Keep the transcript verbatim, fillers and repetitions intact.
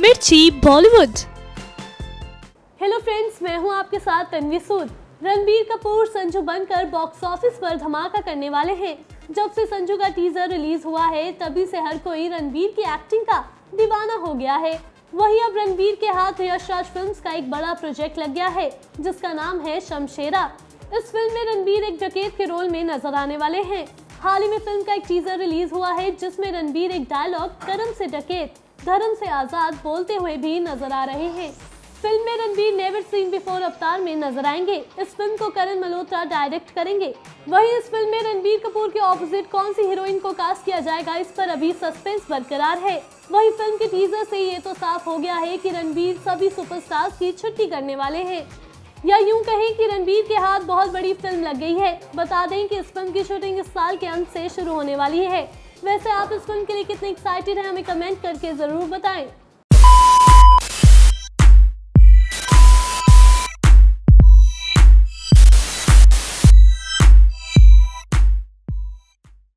मिर्ची Bollywood. Hello friends, मैं हूं आपके साथ तन्वी सूद। रणबीर कपूर संजू बनकर बॉक्स ऑफिस पर धमाका करने वाले हैं। जब से संजू का टीजर रिलीज हुआ है तभी से हर कोई रणबीर की एक्टिंग का दीवाना हो गया है। वहीं अब रणबीर के हाथ यश राज फिल्म्स का एक बड़ा प्रोजेक्ट लग गया है जिसका नाम है शमशेरा। इस फिल्म में रणबीर एक डकैत के रोल में नजर आने वाले हैं। हाल ही में फिल्म का एक टीजर रिलीज हुआ है जिसमें रणबीर एक डायलॉग करम से डकैत धर्म से आजाद बोलते हुए भी नजर आ रहे हैं। फिल्म में रणबीर नेवर सीन बिफोर अवतार में नजर आएंगे। इस फिल्म को करण मल्होत्रा डायरेक्ट करेंगे। वहीं इस फिल्म में रणबीर कपूर के ऑपोजिट कौन सी हीरोइन को कास्ट किया जाएगा, इस पर अभी सस्पेंस बरकरार है। वहीं फिल्म के टीजर से ये तो साफ हो गया है कि रणबीर सभी सुपरस्टार्स की छुट्टी करने वाले हैं, या यूं कहें कि रणबीर के हाथ बहुत बड़ी फिल्म लग गई है। बता दें कि इस फिल्म की शूटिंग इस साल के अंत से शुरू होने वाली है। वैसे आप इस फिल्म के लिए कितने एक्साइटेड हैं, हमें कमेंट करके जरूर बताएं।